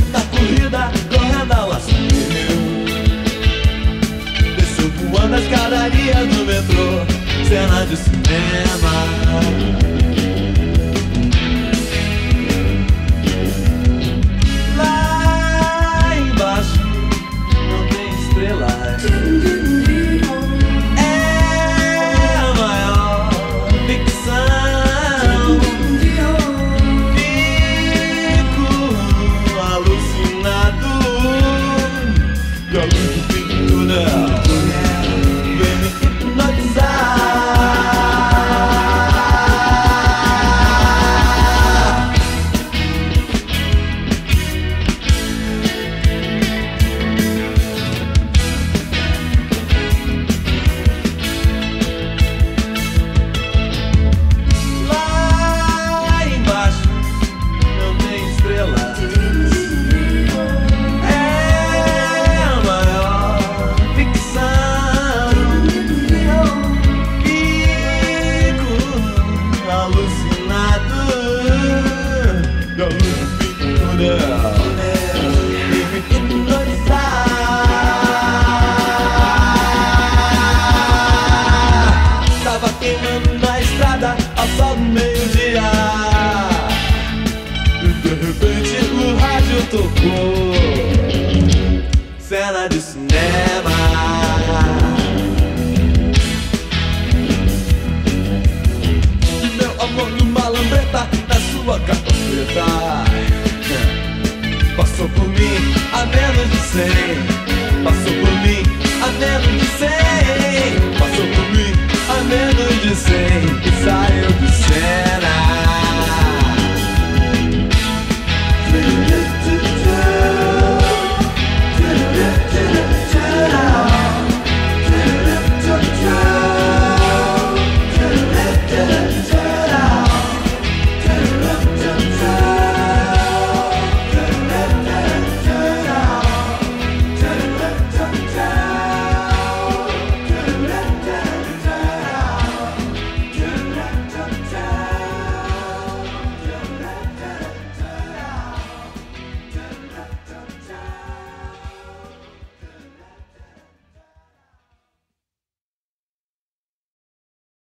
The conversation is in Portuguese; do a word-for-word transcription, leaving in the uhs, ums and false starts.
na corrida, correndo ao assobio. Desceu voando a escadaria do metrô, cena de cinema. Lá embaixo não tem estrelas, é a maior ficção. Fico alucinado e a luz do fim do túnel vem me hipnotizar. Lá embaixo não tem estrelas, é a maior ficção. Fico alucinado e a luz do fim do túnel vem me hipnotizar. Tava queimando na estrada ao sol do meio-dia, e de repente o rádio tocou cena de cinema. Meu amor numa lambreta na sua capa preta passou por mim a menos de cem.